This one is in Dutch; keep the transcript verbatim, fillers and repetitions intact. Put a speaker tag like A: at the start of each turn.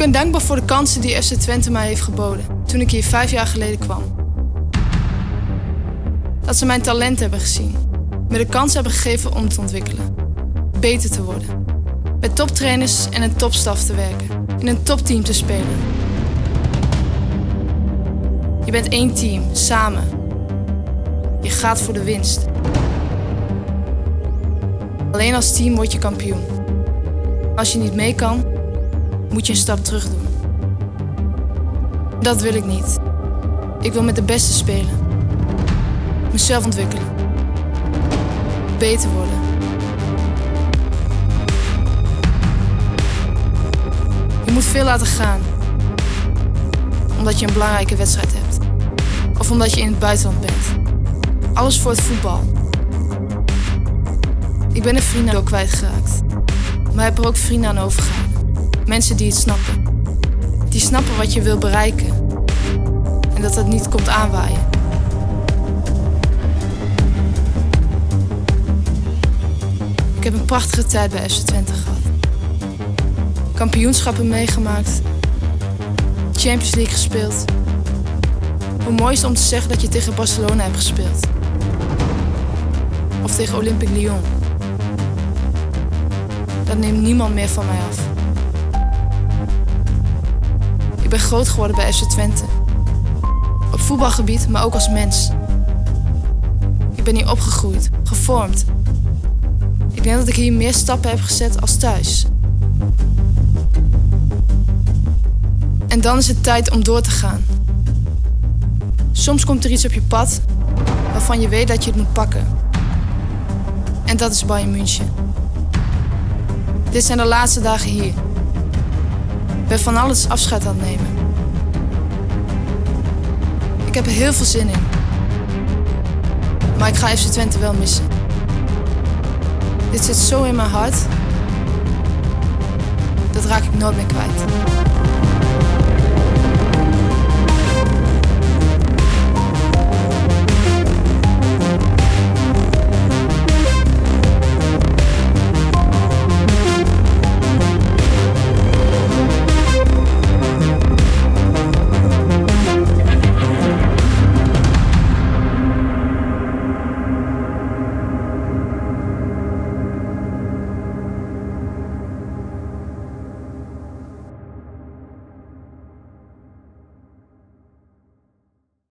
A: ben dankbaar voor de kansen die F C Twente mij heeft geboden toen ik hier vijf jaar geleden kwam. Dat ze mijn talent hebben gezien, me de kans hebben gegeven om te ontwikkelen, beter te worden, met toptrainers en een topstaf te werken, in een topteam te spelen. Je bent één team, samen. Je gaat voor de winst. Alleen als team word je kampioen. Als je niet mee kan, moet je een stap terug doen. Dat wil ik niet. Ik wil met de beste spelen. Mezelf ontwikkelen. Beter worden. Je moet veel laten gaan. Omdat je een belangrijke wedstrijd hebt. Of omdat je in het buitenland bent. Alles voor het voetbal. Ik ben een vriend ook kwijtgeraakt. Maar heb er ook vrienden aan overgehouden. Mensen die het snappen. Die snappen wat je wil bereiken. En dat dat niet komt aanwaaien. Ik heb een prachtige tijd bij F C Twente gehad. Kampioenschappen meegemaakt. Champions League gespeeld. Hoe mooi is het om te zeggen dat je tegen Barcelona hebt gespeeld. Of tegen Olympique Lyon. Dat neemt niemand meer van mij af. Ik ben groot geworden bij F C Twente. Op voetbalgebied, maar ook als mens. Ik ben hier opgegroeid, gevormd. Ik denk dat ik hier meer stappen heb gezet als thuis. En dan is het tijd om door te gaan. Soms komt er iets op je pad waarvan je weet dat je het moet pakken. En dat is Bayern München. Dit zijn de laatste dagen hier. Ik ben van alles afscheid aan het nemen. Ik heb er heel veel zin in. Maar ik ga F C Twente wel missen. Dit zit zo in mijn hart. Dat raak ik nooit meer kwijt.